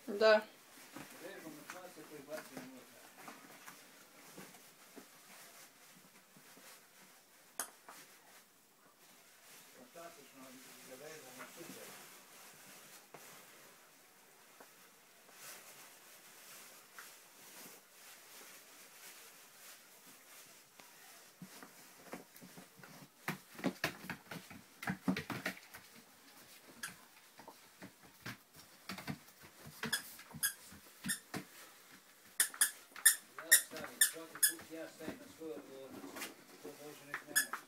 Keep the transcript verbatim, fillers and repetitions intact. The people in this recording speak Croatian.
Да. Režemo maceta i bacimo unutra. Fantastično da vežemo super. Ja stavim, svaki put ja stavim na svoju odgovornost. To može nek nema.